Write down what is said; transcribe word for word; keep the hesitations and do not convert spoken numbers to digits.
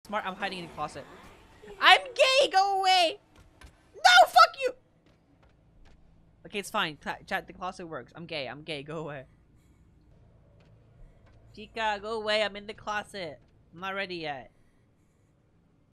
smart. I'm hiding in the closet. I'm gay! Go away! No! Fuck you! Okay, it's fine. Chat, the closet works. I'm gay. I'm gay. Go away. Chica, go away. I'm in the closet. I'm not ready yet.